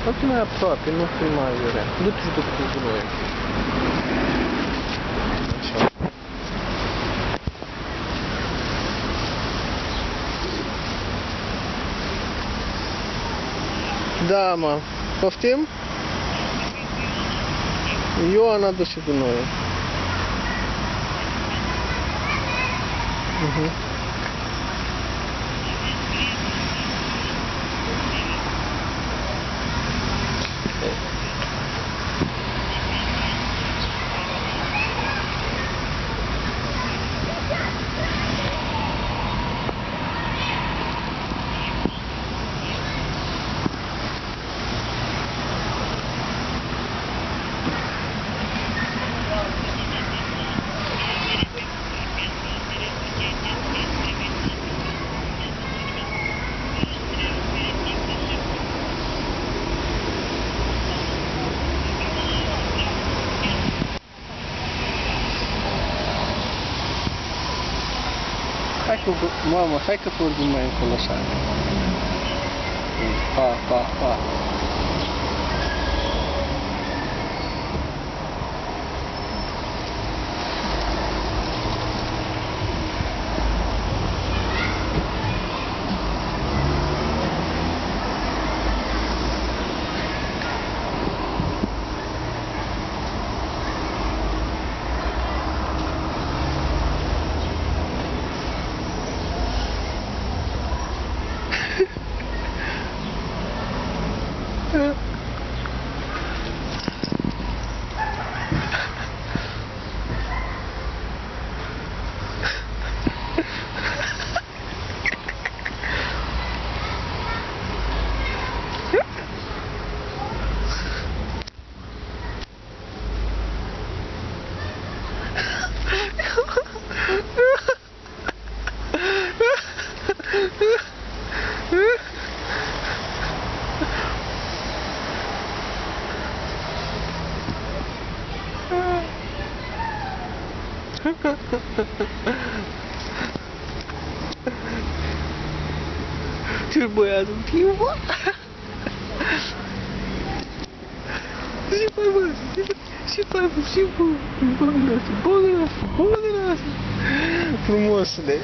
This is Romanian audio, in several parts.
Du-te mai aproape, nu filma aiurea. Du-te și du-te cu noi. Așa. Da, mă. Poftim? Ioana, du-și cu noi. Hai că, mamă, hai că vorbim mai încolo așa. Pa. Ce băiatul timp, bă? Ce faci, bă? Frumosule.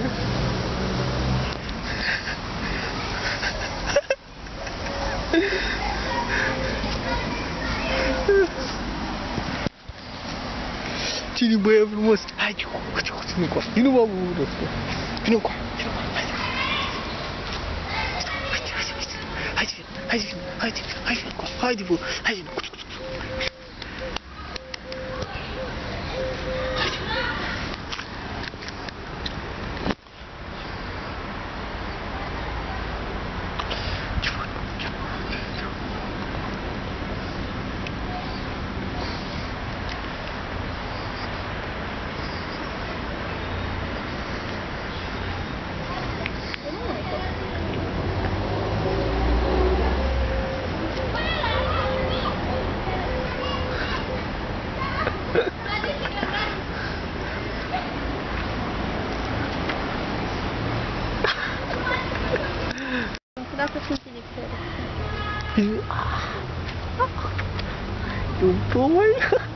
Cine băiat frumos? Hai, ține cu asta. Vino, mă, urăscă. Vino cu asta. Haide, bă, haide. Dacă simți de cred. Tu boi?